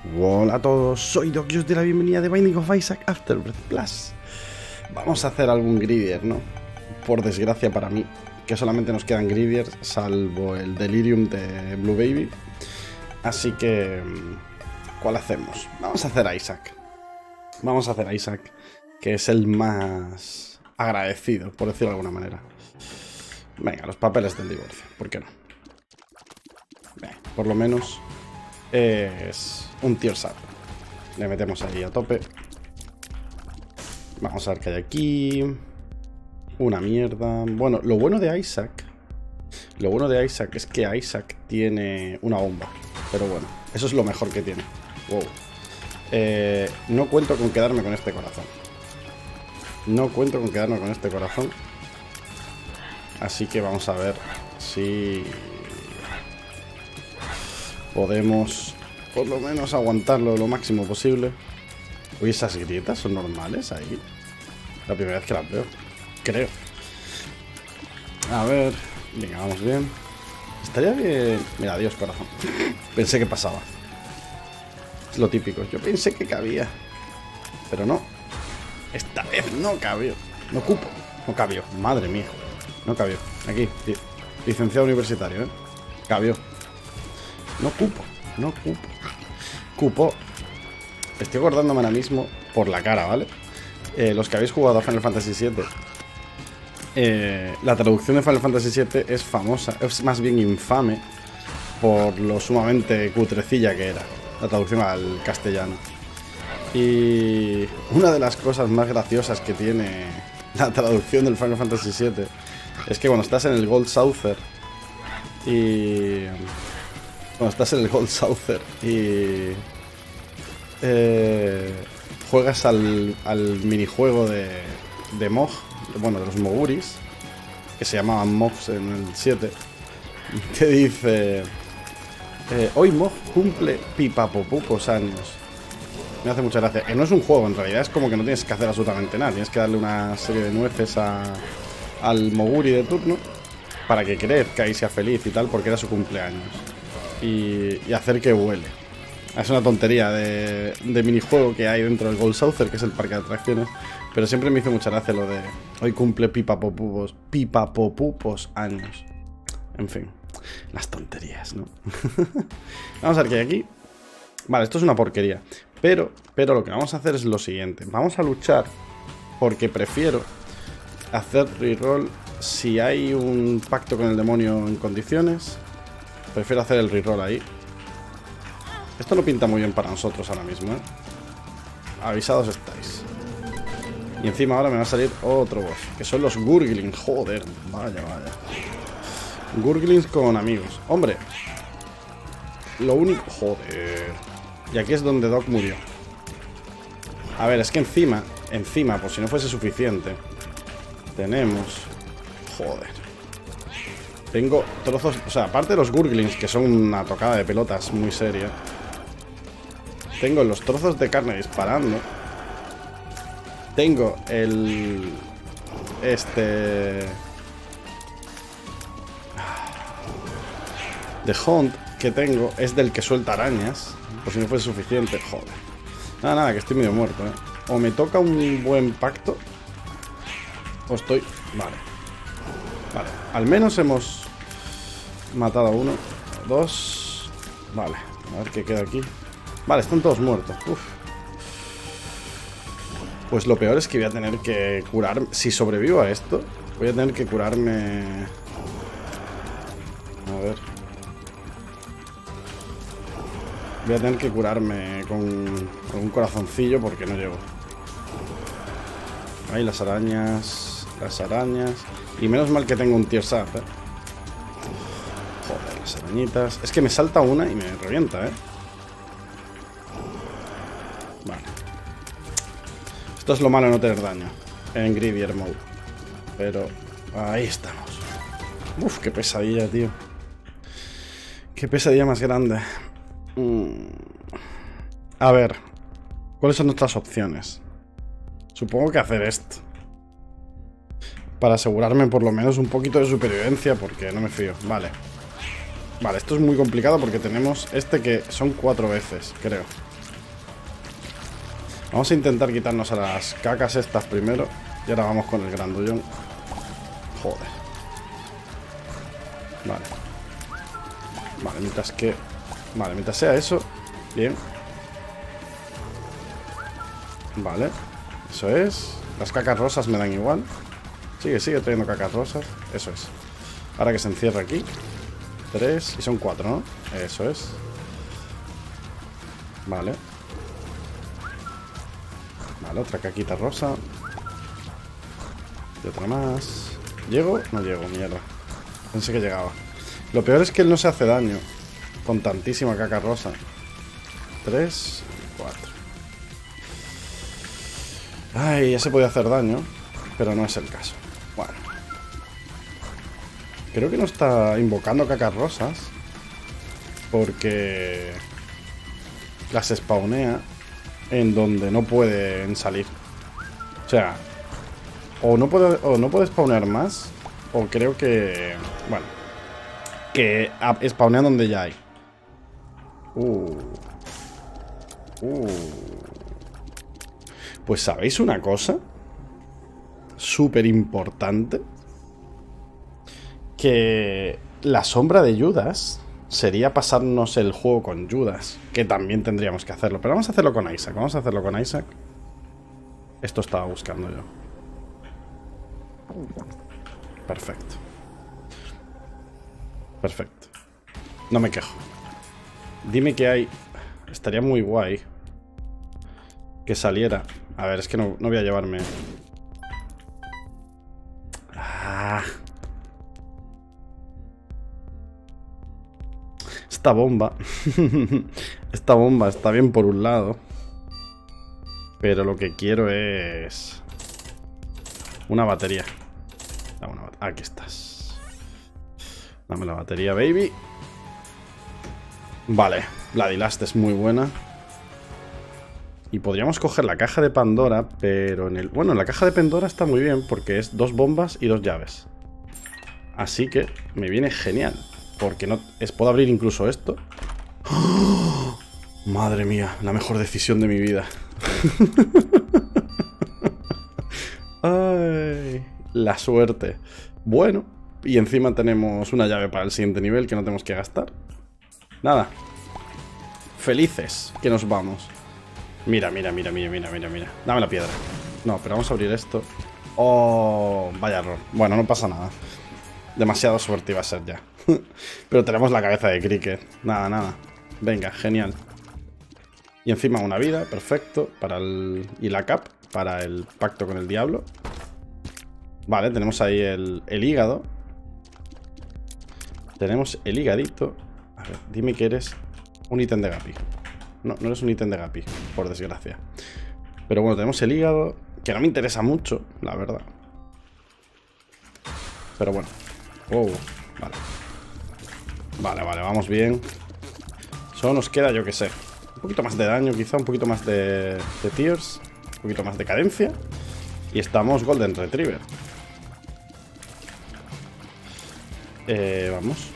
Hola a todos, soy Doc y os doy la bienvenida de Binding of Isaac Afterbirth Plus. Vamos a hacer algún Gridier, ¿no? Por desgracia para mí, que solamente nos quedan Gridiers, salvo el Delirium de Blue Baby. Así que... ¿cuál hacemos? Vamos a hacer a Isaac. Vamos a hacer a Isaac, que es el más agradecido, por decirlo de alguna manera. Venga, los papeles del divorcio, ¿por qué no? Venga, por lo menos es un tier sap. Le metemos ahí a tope. Vamos a ver qué hay aquí. Una mierda. Bueno, lo bueno de Isaac es que Isaac tiene una bomba. Pero bueno, eso es lo mejor que tiene. Wow. No cuento con quedarme con este corazón. No cuento con quedarme con este corazón. Así que vamos a ver si podemos por lo menos aguantarlo lo máximo posible. Uy, esas grietas son normales ahí. La primera vez que las veo, creo. A ver, venga, vamos bien. Estaría bien. Mira, adiós corazón. Pensé que pasaba. Es lo típico. Yo pensé que cabía, pero no. Esta vez no cabió. No cupo. No cabió. Madre mía. No cabió. Aquí, licenciado universitario, ¿eh? Cabió. No cupo. No cupo. Cupo. Estoy acordándome ahora mismo por la cara, ¿vale? Los que habéis jugado a Final Fantasy VII, la traducción de Final Fantasy VII es famosa, es más bien infame por lo sumamente cutrecilla que era la traducción al castellano. Y una de las cosas más graciosas que tiene la traducción del Final Fantasy VII es que cuando estás en el Gold Saucer y juegas al minijuego de Mog, bueno, de los Moguris, que se llamaban Mogs en el 7, que dice: hoy Mog cumple pipapopupos años. Me hace mucha gracia. No es un juego, en realidad es como que no tienes que hacer absolutamente nada. Tienes que darle una serie de nueces al Moguri de turno para que crezca y sea feliz y tal, porque era su cumpleaños. Y hacer que huele. Es una tontería de minijuego que hay dentro del Gold Saucer, que es el parque de atracciones. Pero siempre me hizo mucha gracia lo de hoy cumple pipapopupos años. En fin, las tonterías, ¿no? Vamos a ver qué hay aquí. Vale, esto es una porquería. Pero lo que vamos a hacer es lo siguiente. Vamos a luchar porque prefiero hacer reroll si hay un pacto con el demonio en condiciones. Prefiero hacer el reroll ahí. Esto no pinta muy bien para nosotros ahora mismo, ¿eh? Avisados estáis. Y encima ahora me va a salir otro boss, que son los Gurglings. Joder, vaya. Gurglings con amigos. Hombre, lo único... Joder. Y aquí es donde Doc murió. A ver, es que encima, por si no fuese suficiente, tenemos... Joder. Tengo trozos... O sea, aparte de los Gurglings, que son una tocada de pelotas muy seria, tengo los trozos de carne disparando. Tengo el... The Hunt que tengo es del que suelta arañas, por si no fuese suficiente. Joder. Nada, que estoy medio muerto, ¿eh? O me toca un buen pacto, o estoy... Vale. Al menos hemos matado a uno. Dos. Vale, a ver qué queda aquí. Vale, están todos muertos. Uf. Pues lo peor es que voy a tener que curarme. Si sobrevivo a esto, voy a tener que curarme. A ver. Voy a tener que curarme con un corazoncillo porque no llego. Ahí las arañas. Y menos mal que tengo un tier sap, ¿eh? Joder, las arañitas. Es que me salta una y me revienta, ¿eh? Vale. Esto es lo malo de no tener daño en Gridier Mode. Pero ahí estamos. Uf, qué pesadilla, tío. Qué pesadilla más grande. A ver, ¿cuáles son nuestras opciones? Supongo que hacer esto, para asegurarme por lo menos un poquito de supervivencia, porque no me fío. Vale, esto es muy complicado porque tenemos este que son 4 veces, creo. Vamos a intentar quitarnos a las cacas estas primero. Y ahora vamos con el grandullón. Joder. Vale. Vale, mientras que... Vale, mientras sea eso. Bien. Vale. Eso es. Las cacas rosas me dan igual. Sigue trayendo cacas rosas. Eso es. Ahora que se encierra aquí. 3. Y son 4, ¿no? Eso es. Vale. Vale, otra caquita rosa. Y otra más. ¿Llego? No llego, mierda. Pensé que llegaba. Lo peor es que él no se hace daño con tantísima caca rosa. 3, 4. Ay, ya se puede hacer daño, pero no es el caso. Bueno. Creo que no está invocando cacas rosas, porque las spawnea en donde no pueden salir. O sea, o no puede spawnear más, o creo que... Bueno, que spawnean donde ya hay. Pues ¿sabéis una cosa? Súper importante. Que la sombra de Judas sería pasarnos el juego con Judas, que también tendríamos que hacerlo. Pero vamos a hacerlo con Isaac. Vamos a hacerlo con Isaac. Esto estaba buscando yo. Perfecto. Perfecto. No me quejo. Dime que hay... Estaría muy guay que saliera. A ver, es que no voy a llevarme... Esta bomba. Esta bomba está bien por un lado. Pero lo que quiero es... una batería. Dame una batería. Aquí estás. Dame la batería, baby. Vale. La Dilast es muy buena. Y podríamos coger la caja de Pandora, pero en el... Bueno, la caja de Pandora está muy bien porque es 2 bombas y 2 llaves. Así que me viene genial. Porque no... puedo abrir incluso esto. ¡Oh! Madre mía, la mejor decisión de mi vida. Ay, la suerte. Bueno, y encima tenemos una llave para el siguiente nivel que no tenemos que gastar. Nada. Felices que nos vamos. Mira. Dame la piedra. No, pero vamos a abrir esto. Oh, vaya error. Bueno, no pasa nada. Demasiado suerte iba a ser ya. Pero tenemos la cabeza de cricket. Nada. Venga, genial. Y encima una vida, perfecto. Y la cap para el pacto con el diablo. Vale, tenemos ahí el hígado. Tenemos el higadito. A ver, dime que eres un ítem de Gapi. No eres un ítem de Gapi, por desgracia. Pero bueno, tenemos el hígado, que no me interesa mucho, la verdad. Pero bueno. Oh, vale, vamos bien. Solo nos queda, yo que sé, un poquito más de daño, quizá un poquito más de tears, un poquito más de cadencia. Y estamos Golden Retriever. Vamos.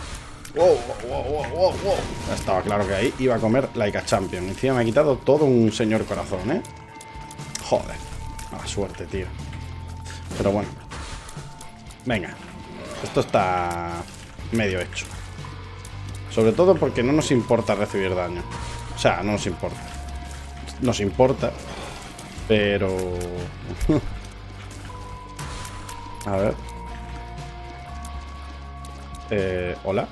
Wow. Estaba claro que ahí iba a comer Like a Champion. Encima me ha quitado todo un señor corazón, ¿eh? Joder. Mala suerte, tío. Pero bueno. Venga. Esto está medio hecho. Sobre todo porque no nos importa recibir daño. O sea, no nos importa. Nos importa. Pero... A ver. Hola.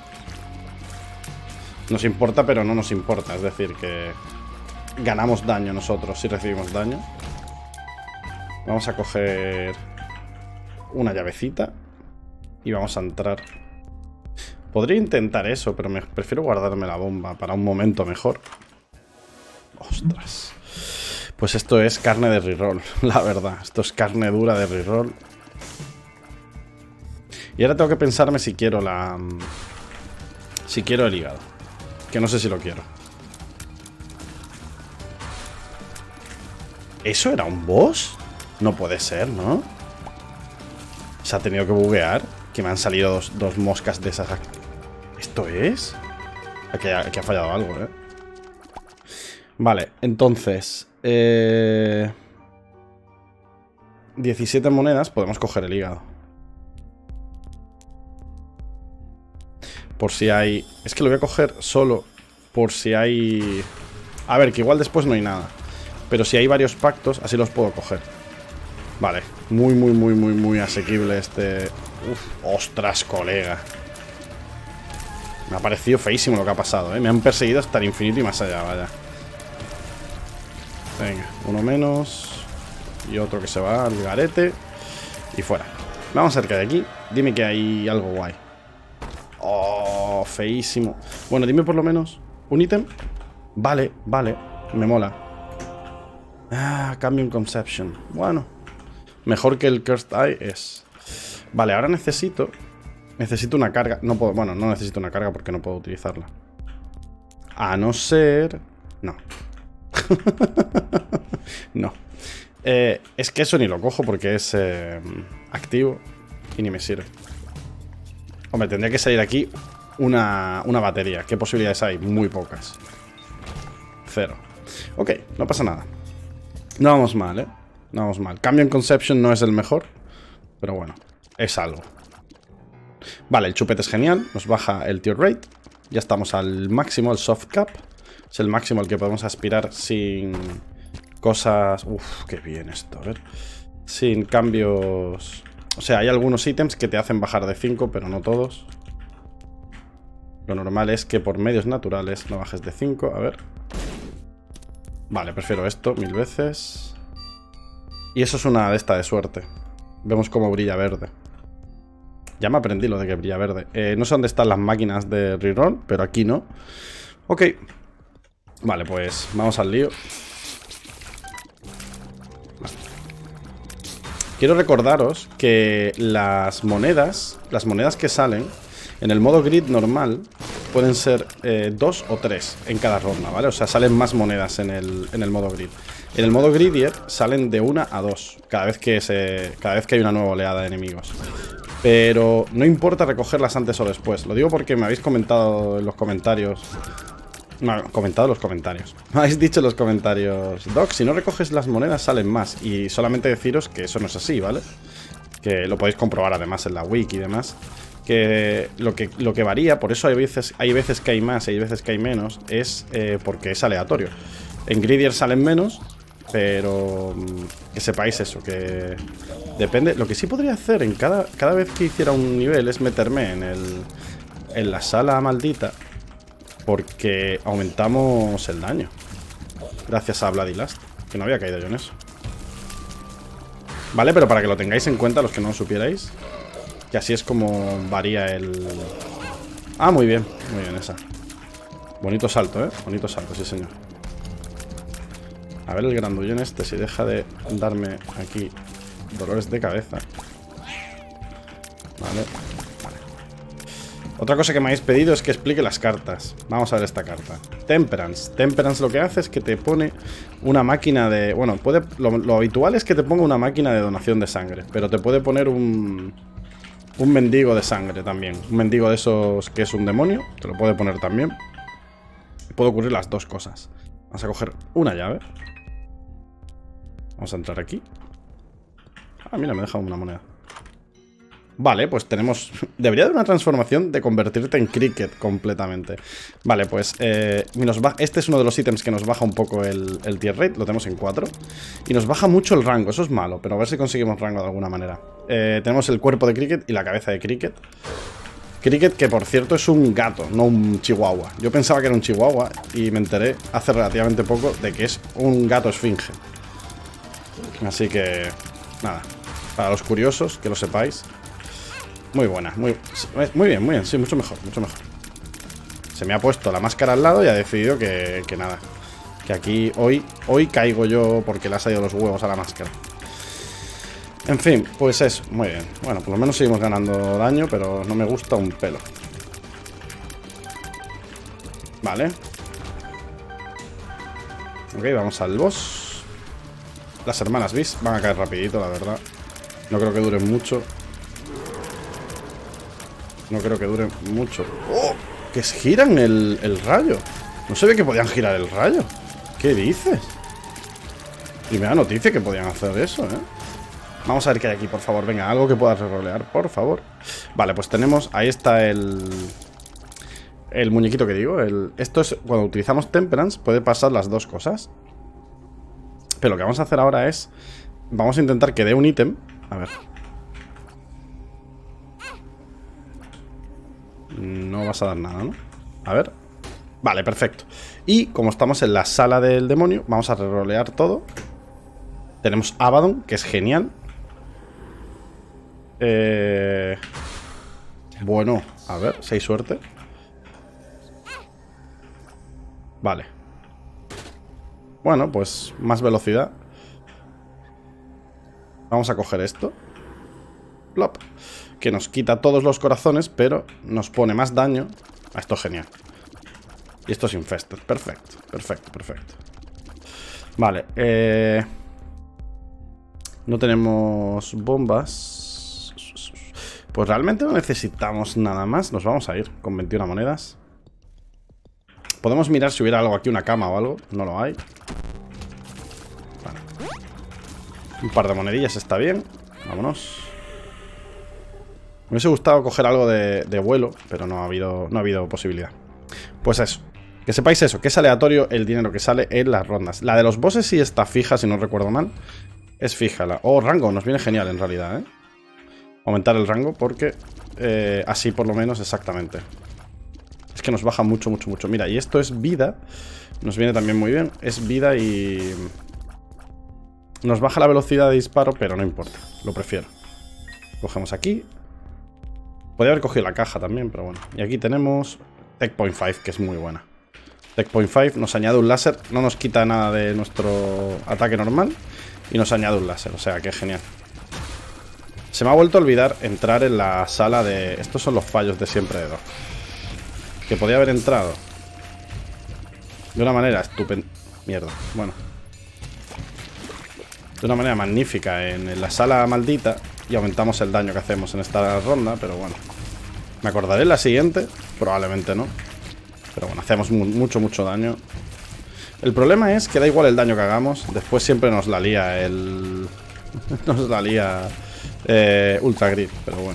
Nos importa, pero no nos importa. Es decir, que ganamos daño nosotros si recibimos daño. Vamos a coger una llavecita y vamos a entrar. Podría intentar eso, pero prefiero guardarme la bomba para un momento mejor. Ostras. Pues esto es carne de reroll, la verdad. Esto es carne dura de reroll. Y ahora tengo que pensarme si quiero si quiero el hígado. Que no sé si lo quiero. ¿Eso era un boss? No puede ser, ¿no? Se ha tenido que buguear. Que me han salido dos moscas de esas. ¿Esto es? Aquí ha fallado algo, ¿eh? Vale, entonces 17 monedas, podemos coger el hígado. Por si hay... Es que lo voy a coger solo por si hay... A ver, que igual después no hay nada. Pero si hay varios pactos, así los puedo coger. Vale, muy asequible este... Uf, ostras, colega. Me ha parecido feísimo lo que ha pasado, ¿eh? Me han perseguido hasta el infinito y más allá, vaya. Venga, uno menos. Y otro que se va al garete. Y fuera. Vamos cerca de aquí. Dime que hay algo guay. Oh, feísimo. Bueno, dime por lo menos un ítem. Vale, vale. Me mola. Ah, Cambium Conception. Bueno, mejor que el Cursed Eye es. Vale, ahora necesito una carga. No puedo, bueno, no necesito una carga porque no puedo utilizarla. A no ser... No. No. Es que eso ni lo cojo porque es activo y ni me sirve. Hombre, tendría que salir aquí una batería. ¿Qué posibilidades hay? Muy pocas. 0. Ok, no pasa nada. No vamos mal, ¿eh? No vamos mal. Cambio en Conception no es el mejor, pero bueno, es algo. Vale, el chupete es genial. Nos baja el tier rate. Ya estamos al máximo, el soft cap. Es el máximo al que podemos aspirar sin cosas... Uf, qué bien esto, a ver. Sin cambios... O sea, hay algunos ítems que te hacen bajar de 5, pero no todos. Lo normal es que por medios naturales no bajes de 5. A ver. Vale, prefiero esto 1000 veces. Y eso es una de esta de suerte. Vemos cómo brilla verde. Ya me aprendí lo de que brilla verde. No sé dónde están las máquinas de reroll, pero aquí no. Ok. Vale, pues vamos al lío. Quiero recordaros que las monedas que salen en el modo grid normal pueden ser 2 o 3 en cada ronda, ¿vale? O sea, salen más monedas en el modo grid. En el modo gridier salen de 1 a 2 cada vez que hay una nueva oleada de enemigos. Pero no importa recogerlas antes o después. Lo digo porque me habéis comentado en los comentarios. No, comentado en los comentarios. Me habéis dicho en los comentarios: Doc, si no recoges las monedas salen más. Y solamente deciros que eso no es así, ¿vale? Que lo podéis comprobar además en la wiki y demás. Que lo que varía, por eso hay veces que hay más y hay veces que hay menos, es porque es aleatorio. En Gridier salen menos, pero que sepáis eso, que depende. Lo que sí podría hacer en cada vez que hiciera un nivel es meterme en la sala maldita, porque aumentamos el daño. Gracias a Bloody Lust, que no había caído yo en eso. Vale, pero para que lo tengáis en cuenta los que no lo supierais. Que así es como varía el... Ah, muy bien esa. Bonito salto, bonito salto, sí señor. A ver el grandullón este, si deja de darme aquí dolores de cabeza. Vale. Otra cosa que me habéis pedido es que explique las cartas. Vamos a ver esta carta. Temperance. Temperance lo que hace es que te pone una máquina de... Bueno, lo habitual es que te ponga una máquina de donación de sangre, pero te puede poner un mendigo de sangre también. Un mendigo de esos que es un demonio. Te lo puede poner también. Puede ocurrir las dos cosas. Vamos a coger una llave. Vamos a entrar aquí. Ah, mira, me he dejado una moneda. Vale, pues tenemos... Debería haber una transformación de convertirte en cricket completamente. Vale, pues este es uno de los ítems que nos baja un poco el tier rate. Lo tenemos en 4. Y nos baja mucho el rango, eso es malo. Pero a ver si conseguimos rango de alguna manera. Tenemos el cuerpo de cricket y la cabeza de cricket. Cricket, que por cierto es un gato, no un chihuahua. Yo pensaba que era un chihuahua y me enteré hace relativamente poco de que es un gato esfinge. Así que... nada, para los curiosos, que lo sepáis. Muy buena, muy bien, sí, mucho mejor, mucho mejor. Se me ha puesto la máscara al lado y ha decidido que nada. Que aquí hoy caigo yo porque le ha salido los huevos a la máscara. En fin, pues eso, muy bien. Bueno, por lo menos seguimos ganando daño, pero no me gusta un pelo. Vale. Ok, vamos al boss. Las hermanas Bis van a caer rapidito, la verdad. No creo que duren mucho. No creo que duren mucho. ¡Oh! Que giran el rayo. No sabía que podían girar el rayo. ¿Qué dices? Y me da noticia que podían hacer eso, ¿eh? Vamos a ver qué hay aquí, por favor. Venga, algo que pueda rerolear, por favor. Vale, pues tenemos... Ahí está el muñequito que digo. Esto es... Cuando utilizamos Temperance puede pasar las dos cosas. Pero lo que vamos a hacer ahora es... Vamos a intentar que dé un ítem. A ver. No vas a dar nada, ¿no? A ver. Vale, perfecto. Y como estamos en la sala del demonio, vamos a rerolear todo. Tenemos Abaddon, que es genial. Bueno, a ver, si hay suerte. Vale. Bueno, pues más velocidad. Vamos a coger esto. Plop. Que nos quita todos los corazones, pero nos pone más daño. Esto es genial. Y esto es Infested. Perfecto, perfecto, perfecto. Vale, no tenemos bombas. Pues realmente no necesitamos nada más. Nos vamos a ir con 21 monedas. Podemos mirar si hubiera algo aquí, una cama o algo. No lo hay. Vale. Un par de monedillas está bien. Vámonos. Me hubiese gustado coger algo de vuelo, pero no ha habido posibilidad. Pues eso. Que sepáis eso, que es aleatorio el dinero que sale en las rondas. La de los bosses sí está fija, si no recuerdo mal. Es fija. Oh, rango, nos viene genial en realidad, ¿eh? Aumentar el rango porque así por lo menos exactamente. Es que nos baja mucho, mucho, mucho. Mira, y esto es vida. Nos viene también muy bien. Es vida y... Nos baja la velocidad de disparo, pero no importa. Lo prefiero. Cogemos aquí. Podría haber cogido la caja también, pero bueno. Y aquí tenemos Tech Point 5, que es muy buena. Tech Point 5 nos añade un láser. No nos quita nada de nuestro ataque normal. Y nos añade un láser, o sea que es genial. Se me ha vuelto a olvidar entrar en la sala de... Estos son los fallos de siempre de Doc. Que podía haber entrado de una manera estupenda. Mierda, bueno. De una manera magnífica en la sala maldita. Y aumentamos el daño que hacemos en esta ronda, pero bueno. Me acordaré en la siguiente. Probablemente no. Pero bueno, hacemos mucho, mucho daño. El problema es que da igual el daño que hagamos. Después siempre nos la lía el... nos la lía... Ultra Grip, pero bueno.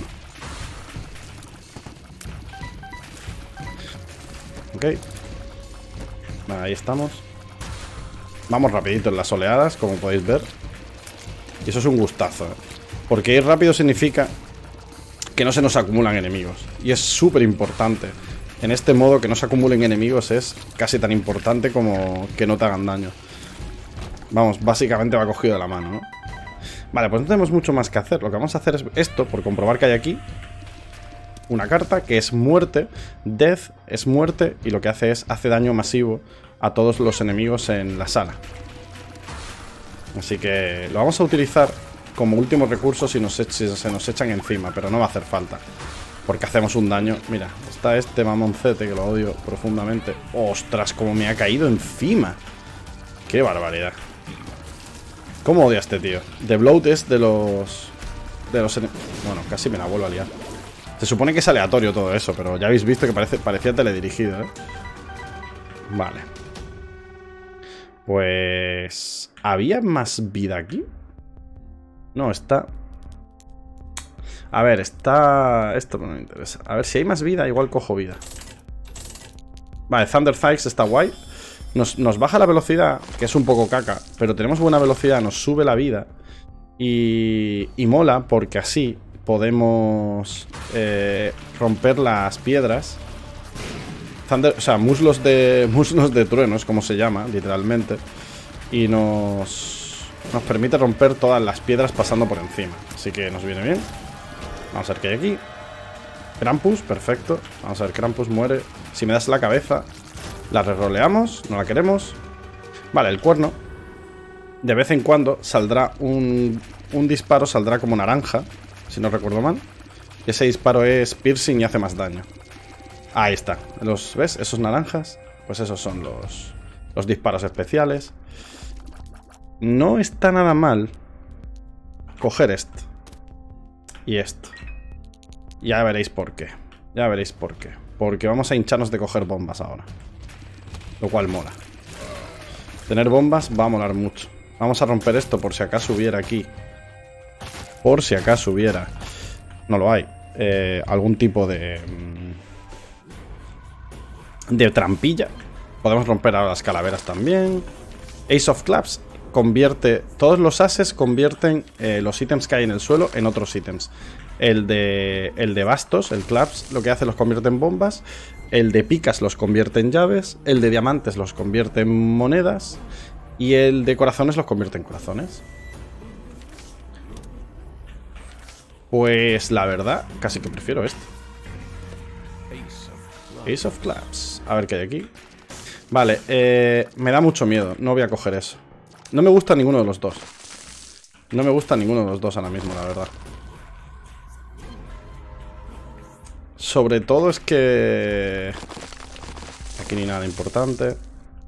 Ok. Vale, ahí estamos. Vamos rapidito en las oleadas, como podéis ver. Y eso es un gustazo, ¿eh? Porque ir rápido significa que no se nos acumulan enemigos. Y es súper importante. En este modo que no se acumulen enemigos es casi tan importante como que no te hagan daño. Vamos, básicamente va cogido de la mano, ¿no? Vale, pues no tenemos mucho más que hacer. Lo que vamos a hacer es esto, por comprobar que hay aquí una carta que es muerte. Death es muerte y lo que hace es hace daño masivo a todos los enemigos en la sala. Así que lo vamos a utilizar como último recurso si se nos echan encima, pero no va a hacer falta. Porque hacemos un daño. Mira, está este mamoncete que lo odio profundamente. ¡Ostras! Como me ha caído encima. ¡Qué barbaridad! ¿Cómo odia a este tío? The Bloat es de los... Bueno, casi me la vuelvo a liar. Se supone que es aleatorio todo eso, pero ya habéis visto que parecía teledirigido, ¿eh? Vale. Pues... ¿había más vida aquí? No, está... A ver, está... Esto no me interesa. A ver, si hay más vida, igual cojo vida. Vale, Thunder Thikes está guay. Nos baja la velocidad, que es un poco caca, pero tenemos buena velocidad, nos sube la vida. Y mola porque así podemos romper las piedras. O sea, muslos de trueno es como se llama, literalmente. Y nos permite romper todas las piedras pasando por encima. Así que nos viene bien. Vamos a ver qué hay aquí. Krampus, perfecto. Vamos a ver, Krampus muere. Si me das la cabeza, la reroleamos, no la queremos. Vale, el cuerno. De vez en cuando saldrá un disparo, saldrá como naranja, si no recuerdo mal. Y ese disparo es piercing y hace más daño. Ahí está. ¿Ves? Esos naranjas. Pues esos son los disparos especiales. No está nada mal coger esto. Y esto. Ya veréis por qué. Ya veréis por qué. Porque vamos a hincharnos de coger bombas ahora. Lo cual mola. Tener bombas va a molar mucho. Vamos a romper esto por si acaso hubiera aquí. Por si acaso hubiera. No lo hay. Algún tipo de trampilla. Podemos romper ahora las calaveras también. Ace of Clubs convierte... Todos los ases convierten los ítems que hay en el suelo en otros ítems. El de bastos, el Clubs, lo que hace los convierte en bombas. El de picas los convierte en llaves. El de diamantes los convierte en monedas. Y el de corazones los convierte en corazones. Pues la verdad, casi que prefiero este. Ace of Clubs. A ver qué hay aquí. Vale, me da mucho miedo. No voy a coger eso. No me gusta ninguno de los dos. No me gusta ninguno de los dos ahora mismo, la verdad. Sobre todo es que... Aquí ni nada importante.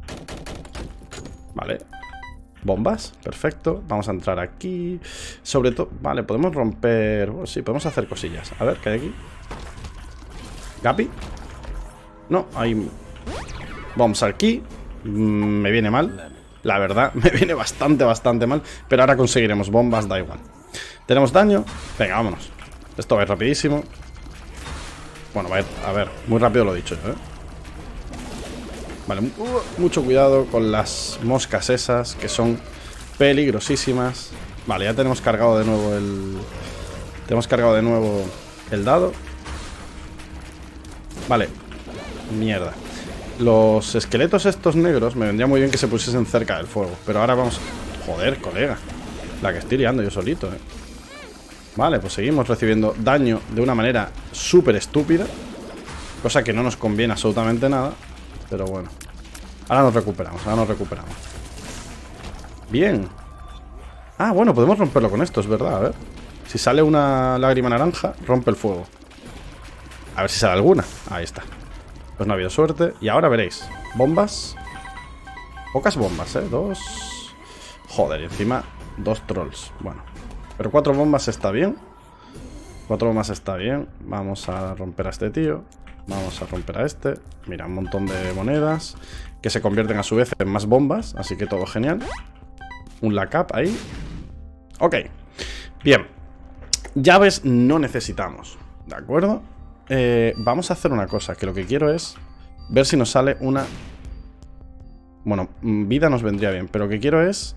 Vale. Bombas, perfecto. Vamos a entrar aquí. Sobre todo... Vale, podemos romper... Bueno, sí, podemos hacer cosillas. A ver, ¿qué hay aquí? ¿Gapi? No, hay... Bombs aquí. Me viene mal. La verdad, me viene bastante mal. Pero ahora conseguiremos bombas, da igual. Tenemos daño. Venga, vámonos. Esto va a ir rapidísimo. Bueno, va a ir... A ver, muy rápido lo he dicho yo, ¿eh? Vale, mucho cuidado con las moscas esas, que son peligrosísimas. Vale, ya tenemos cargado de nuevo el... Tenemos cargado de nuevo el dado. Vale. Mierda. Los esqueletos estos negros me vendría muy bien que se pusiesen cerca del fuego. Pero ahora vamos... Joder, colega. La que estoy liando yo solito, ¿eh? Vale, pues seguimos recibiendo daño de una manera súper estúpida. Cosa que no nos conviene absolutamente nada. Pero bueno. Ahora nos recuperamos, Bien. Ah, bueno, podemos romperlo con esto, es verdad, a ver. Si sale una lágrima naranja, rompe el fuego. A ver si sale alguna. Ahí está. Pues no ha habido suerte. Y ahora veréis. Bombas. Pocas bombas, ¿eh? 2. Joder, y encima 2 trolls. Bueno. Pero 4 bombas está bien. 4 bombas está bien. Vamos a romper a este tío. Vamos a romper a este. Mira, un montón de monedas que se convierten a su vez en más bombas. Así que todo genial. Un lacap ahí. Ok. Bien. Llaves no necesitamos. ¿De acuerdo? Vamos a hacer una cosa. Que lo que quiero es ver si nos sale una... Bueno, vida nos vendría bien. Pero lo que quiero es...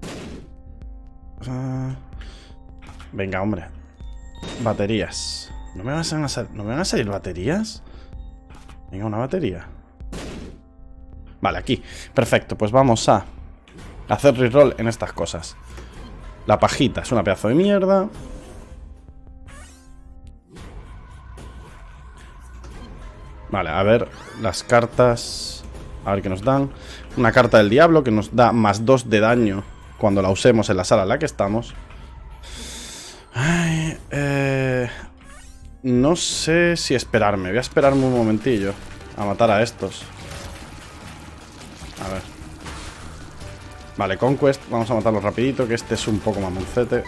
Venga, hombre. Baterías. ¿No me van a salir baterías? Venga, una batería. Vale, aquí. Perfecto, pues vamos a hacer reroll en estas cosas. La pajita es una pedazo de mierda. Vale, a ver las cartas. A ver qué nos dan. Una carta del diablo que nos da más 2 de daño cuando la usemos en la sala en la que estamos. Ay, no sé si esperarme. Voy a esperarme un momentillo a matar a estos. A ver. Vale, Conquest. Vamos a matarlo rapidito, que este es un poco mamoncete.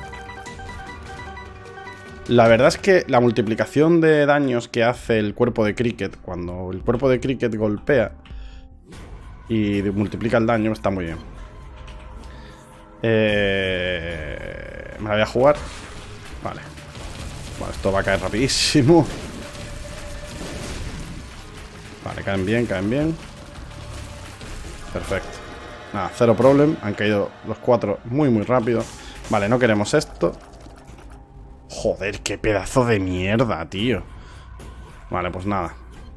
La verdad es que la multiplicación de daños que hace el cuerpo de Cricket, cuando el cuerpo de Cricket golpea y multiplica el daño, está muy bien. Me la voy a jugar. Vale. Bueno, esto va a caer rapidísimo. Vale, caen bien, caen bien. Perfecto. Nada, cero problem. Han caído los 4 muy rápido. Vale, no queremos esto. Joder, qué pedazo de mierda, tío. Vale, pues nada.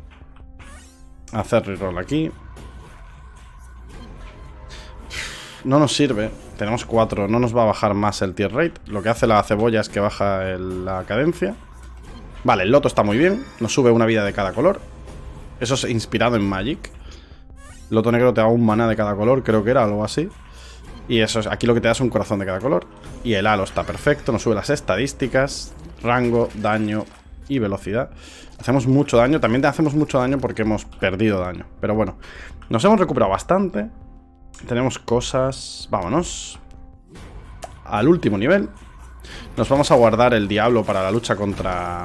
Hacer reroll aquí. No nos sirve. Tenemos 4. No nos va a bajar más el tier rate. Lo que hace la cebolla es que baja la cadencia. Vale, el loto está muy bien. Nos sube una vida de cada color. Eso es inspirado en Magic. Loto negro te da un maná de cada color. Creo que era algo así. Y eso es, aquí lo que te da es un corazón de cada color. Y el halo está perfecto. Nos sube las estadísticas. Rango, daño y velocidad. Hacemos mucho daño. También hacemos mucho daño porque hemos perdido daño. Pero bueno, nos hemos recuperado bastante. Tenemos cosas... Vámonos al último nivel. Nos vamos a guardar el diablo para la lucha contra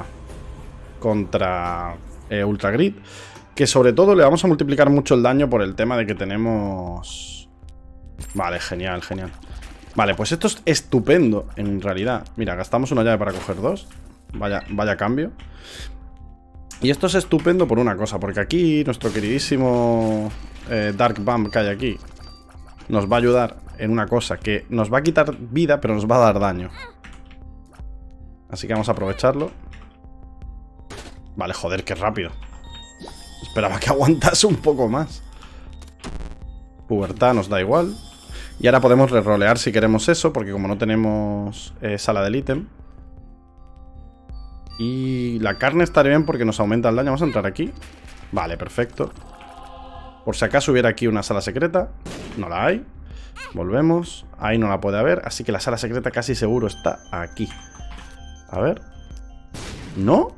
Ultra Grid. Que sobre todo le vamos a multiplicar mucho el daño por el tema de que tenemos... Vale, genial, genial. Vale, pues esto es estupendo, en realidad. Mira, gastamos una llave para coger 2. Vaya cambio. Y esto es estupendo por una cosa, porque aquí nuestro queridísimo Dark Bump que hay aquí nos va a ayudar en una cosa que nos va a quitar vida, pero nos va a dar daño. Así que vamos a aprovecharlo. Vale, joder, qué rápido. Esperaba que aguantase un poco más. Pubertad nos da igual. Y ahora podemos rerolear si queremos eso, porque como no tenemos sala del ítem. Y la carne estaría bien porque nos aumenta el daño. Vamos a entrar aquí. Vale, perfecto. Por si acaso hubiera aquí una sala secreta. No la hay. Volvemos. Ahí no la puede haber. Así que la sala secreta casi seguro está aquí. A ver. ¿No?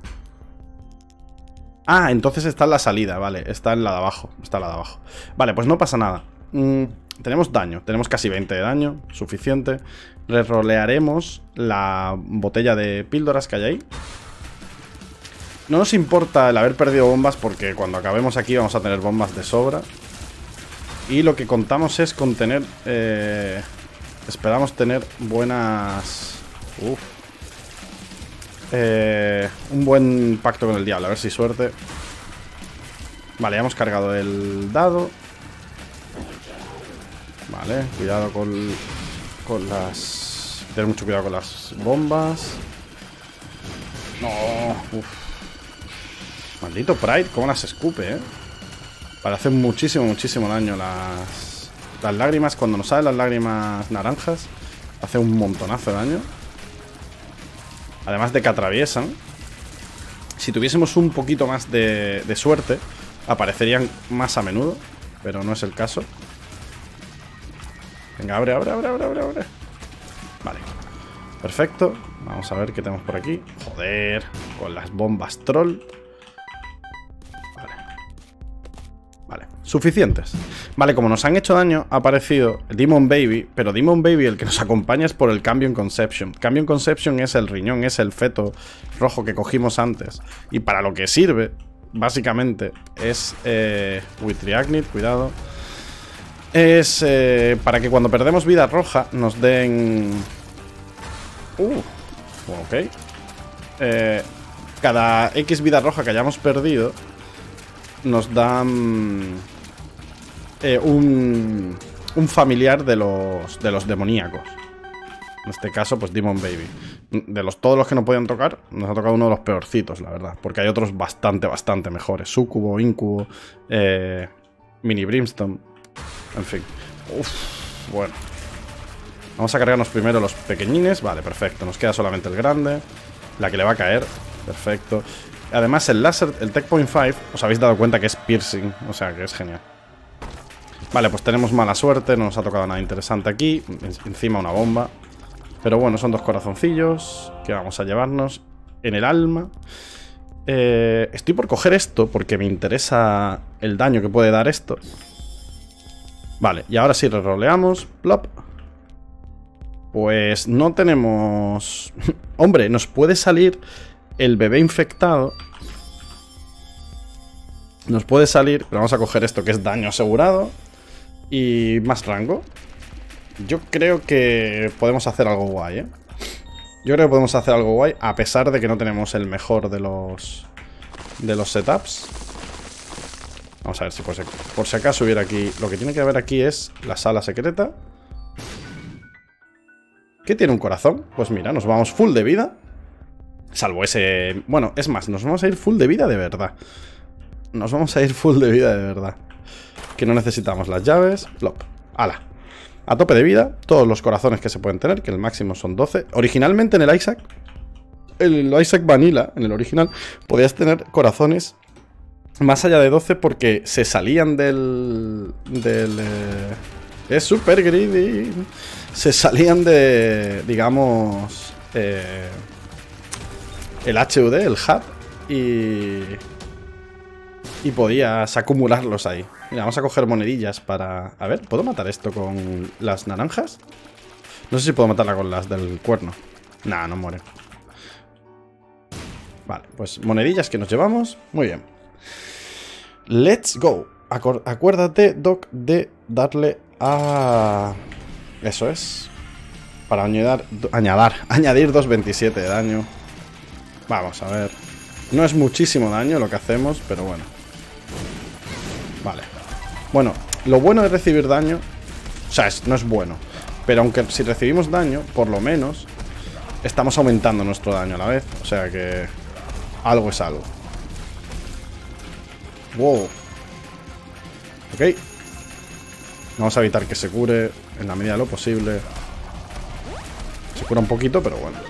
Ah, entonces está en la salida, vale. Está en la de abajo. Está en la de abajo. Vale, pues no pasa nada. Tenemos daño. Tenemos casi 20 de daño. Suficiente. Rerolearemos la botella de píldoras que hay ahí. No nos importa el haber perdido bombas porque cuando acabemos aquí vamos a tener bombas de sobra. Y lo que contamos es con tener... esperamos tener buenas... un buen pacto con el diablo, a ver si suerte. Vale, ya hemos cargado el dado. Vale, cuidado con las... Tener mucho cuidado con las bombas. No, Maldito Pride, cómo las escupe, Para hacer muchísimo daño las lágrimas. Cuando nos salen las lágrimas naranjas, hace un montonazo de daño. Además de que atraviesan. Si tuviésemos un poquito más de suerte, aparecerían más a menudo. Pero no es el caso. Venga, abre. Vale. Perfecto. Vamos a ver qué tenemos por aquí. Joder, con las bombas troll. Vale, suficientes. Vale, como nos han hecho daño, ha aparecido Demon Baby. Pero Demon Baby el que nos acompaña es por el Cambion Conception. Cambion Conception es el riñón, es el feto rojo que cogimos antes. Y para lo que sirve, básicamente, es... Witriagnit, cuidado. Es para que cuando perdemos vida roja nos den... ok. Cada X vida roja que hayamos perdido nos dan un familiar de los demoníacos. En este caso, pues Demon Baby. De todos los que no podían tocar, nos ha tocado uno de los peorcitos, la verdad. Porque hay otros bastante mejores. Sucubo, Incubo, Mini Brimstone. En fin. Bueno. Vamos a cargarnos primero los pequeñines. Vale, perfecto. Nos queda solamente el grande. La que le va a caer. Perfecto. Además, el láser, el Tech Point 5, os habéis dado cuenta que es piercing. O sea, que es genial. Vale, pues tenemos mala suerte. No nos ha tocado nada interesante aquí. Encima una bomba. Pero bueno, son 2 corazoncillos que vamos a llevarnos en el alma. Estoy por coger esto porque me interesa el daño que puede dar esto. Vale, y ahora sí reroleamos. Plop. Pues no tenemos... Hombre, nos puede salir el bebé infectado. Nos puede salir... Pero vamos a coger esto que es daño asegurado. Y más rango. Yo creo que podemos hacer algo guay, Yo creo que podemos hacer algo guay. A pesar de que no tenemos el mejor de los setups. Vamos a ver si por si acaso hubiera aquí... Lo que tiene que haber aquí es la sala secreta. ¿Qué tiene un corazón? Pues mira, nos vamos full de vida. Salvo ese... Bueno, es más, nos vamos a ir full de vida de verdad. Nos vamos a ir full de vida de verdad. Que no necesitamos las llaves. Plop. ¡Hala! A tope de vida. Todos los corazones que se pueden tener, que el máximo son 12. Originalmente en el Isaac... El Isaac Vanilla, en el original, podías tener corazones más allá de 12 porque se salían es super greedy. Se salían de, digamos, el HUD, el hub, y podías acumularlos ahí. Mira, vamos a coger monedillas para... A ver, ¿puedo matar esto con las naranjas? No sé si puedo matarla con las del cuerno. Nah, no muere. Vale, pues monedillas que nos llevamos. Muy bien. Let's go. Acuérdate, Doc, de darle a... Eso es. Para añadir 2.27 de daño. Vamos a ver. No es muchísimo daño lo que hacemos, pero bueno. Vale. Bueno, lo bueno de recibir daño... O sea, no es bueno. Pero aunque si recibimos daño, por lo menos estamos aumentando nuestro daño a la vez. O sea que... algo es algo. Wow. Ok. Vamos a evitar que se cure en la medida de lo posible. Se cura un poquito, pero bueno.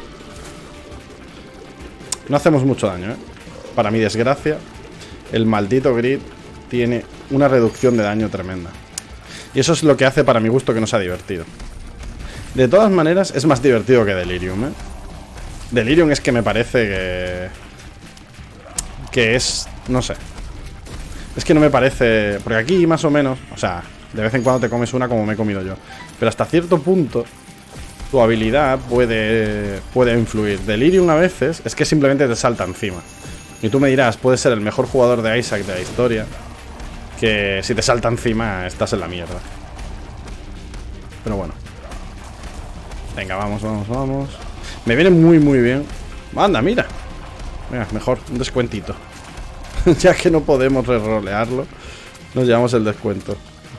No hacemos mucho daño, ¿eh? Para mi desgracia, el maldito Grid tiene una reducción de daño tremenda. Y eso es lo que hace para mi gusto que no sea divertido. De todas maneras, es más divertido que Delirium, ¿eh? Delirium es que me parece que es... no sé. Es que no me parece... porque aquí más o menos... o sea, de vez en cuando te comes una como me he comido yo. Pero hasta cierto punto... tu habilidad puede influir. Delirium a veces es que simplemente te salta encima. Y tú me dirás, puedes ser el mejor jugador de Isaac de la historia, que si te salta encima estás en la mierda. Pero bueno. Venga, vamos, vamos, vamos. Me viene muy, muy bien. Anda, mira. Venga, mejor, un descuentito. Ya que no podemos rerolearlo, nos llevamos el descuento.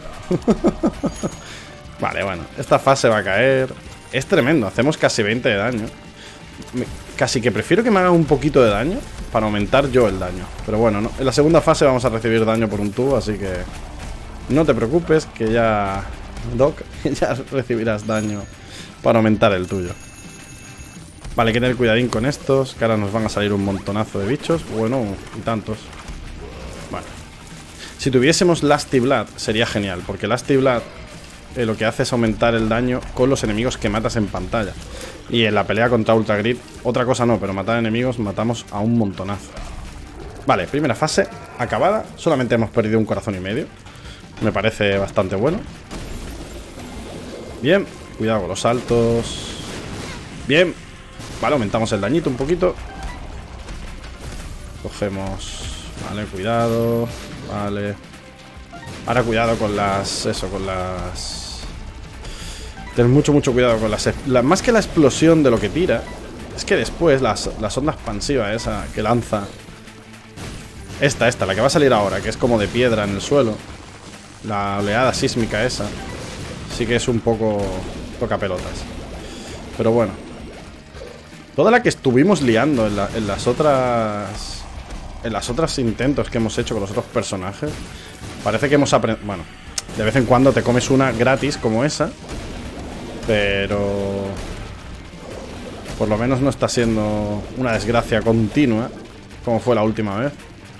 Vale, bueno, esta fase va a caer. Es tremendo, hacemos casi 20 de daño. Casi que prefiero que me haga un poquito de daño para aumentar yo el daño. Pero bueno, no. En la segunda fase vamos a recibir daño por un tubo, así que no te preocupes, que ya... Doc, ya recibirás daño para aumentar el tuyo. Vale, hay que tener cuidadín con estos, que ahora nos van a salir un montonazo de bichos. Bueno, y tantos. Vale. Si tuviésemos Lusty Blood sería genial, porque Lusty Blood lo que hace es aumentar el daño con los enemigos que matas en pantalla. Y en la pelea contra Ultra Grid, otra cosa no, pero matar enemigos matamos a un montonazo. Vale, primera fase acabada. Solamente hemos perdido un corazón y medio. Me parece bastante bueno. Bien, cuidado con los saltos. Bien. Vale, aumentamos el dañito un poquito. Cogemos... vale, cuidado. Vale. Ahora cuidado con las... eso, con las... ten mucho, mucho cuidado con las... más que la explosión de lo que tira, es que después las ondas expansivas esa que lanza... Esta, la que va a salir ahora, que es como de piedra en el suelo. La oleada sísmica esa. Sí que es un poco... toca pelotas. Pero bueno. Toda la que estuvimos liando en las otras... en las otras intentos que hemos hecho con los otros personajes... parece que hemos aprendido... bueno, de vez en cuando te comes una gratis como esa. Pero... por lo menos no está siendo una desgracia continua, como fue la última vez.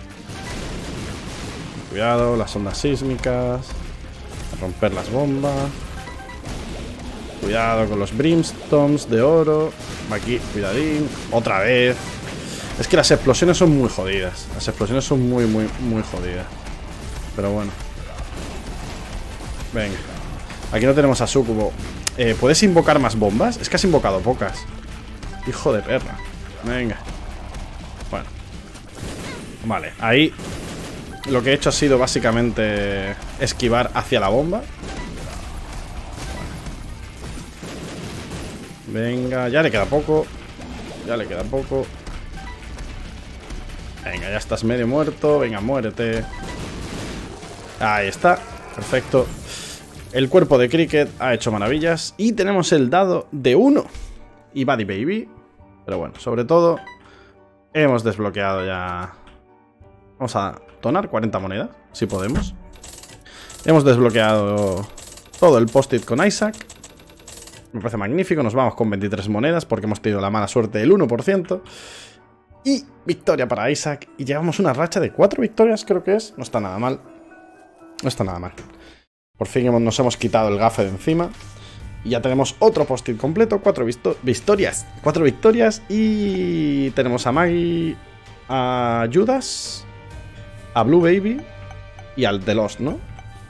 Cuidado, las ondas sísmicas. A romper las bombas. Cuidado con los brimstones de oro. Aquí, cuidadín. Otra vez. Es que las explosiones son muy jodidas. Las explosiones son muy, muy, muy jodidas. Pero bueno. Venga. Aquí no tenemos a Sucubo. ¿Puedes invocar más bombas? Es que has invocado pocas. Hijo de perra. Venga. Bueno. Vale, ahí lo que he hecho ha sido básicamente esquivar hacia la bomba. Venga, ya le queda poco. Ya le queda poco. Venga, ya estás medio muerto. Venga, muérete. Ahí está, perfecto. El cuerpo de Cricket ha hecho maravillas. Y tenemos el dado de 1 y Buddy Baby. Pero bueno, sobre todo hemos desbloqueado ya. Vamos a donar 40 monedas, si podemos. Hemos desbloqueado todo el post-it con Isaac. Me parece magnífico, nos vamos con 23 monedas porque hemos tenido la mala suerte del 1%. Y victoria para Isaac. Y llevamos una racha de 4 victorias, creo que es. No está nada mal. No está nada mal. Por fin nos hemos quitado el gafe de encima. Y ya tenemos otro post-it completo. 4 victorias. 4 victorias. Y tenemos a Maggie, a Judas, a Blue Baby y al The Lost, ¿no?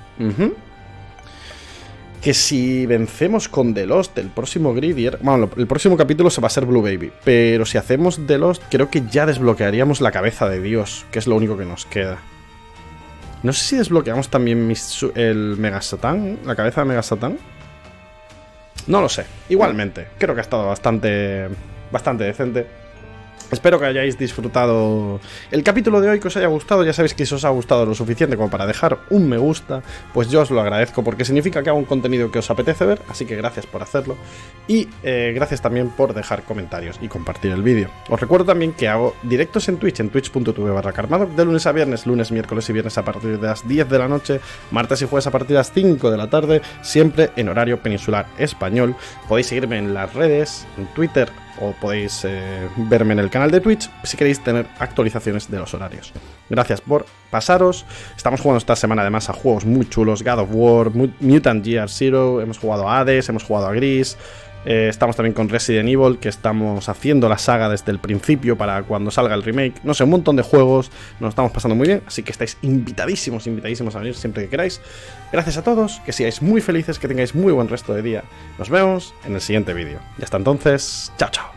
Que si vencemos con The Lost el próximo Gridier... bueno, el próximo capítulo se va a ser Blue Baby. Pero si hacemos The Lost, creo que ya desbloquearíamos la cabeza de Dios, que es lo único que nos queda. No sé si desbloqueamos también el Mega Satán, la cabeza de Mega Satán. No lo sé. Igualmente, creo que ha estado bastante decente. Espero que hayáis disfrutado el capítulo de hoy, que os haya gustado. Ya sabéis que si os ha gustado lo suficiente como para dejar un me gusta, pues yo os lo agradezco porque significa que hago un contenido que os apetece ver, así que gracias por hacerlo. Y gracias también por dejar comentarios y compartir el vídeo. Os recuerdo también que hago directos en Twitch, en twitch.tv/Karmadoc, de lunes a viernes, miércoles y viernes a partir de las 10 de la noche, martes y jueves a partir de las 5 de la tarde, siempre en horario peninsular español. Podéis seguirme en las redes, en Twitter, o podéis verme en el canal de Twitch si queréis tener actualizaciones de los horarios. Gracias por pasaros. Estamos jugando esta semana además a juegos muy chulos: God of War, Mutant Year Zero, hemos jugado a Hades, hemos jugado a Gris. Estamos también con Resident Evil, que estamos haciendo la saga desde el principio para cuando salga el remake. No sé, un montón de juegos, nos estamos pasando muy bien, así que estáis invitadísimos a venir siempre que queráis. Gracias a todos, que seáis muy felices, que tengáis muy buen resto de día. Nos vemos en el siguiente vídeo. Y hasta entonces, chao, chao.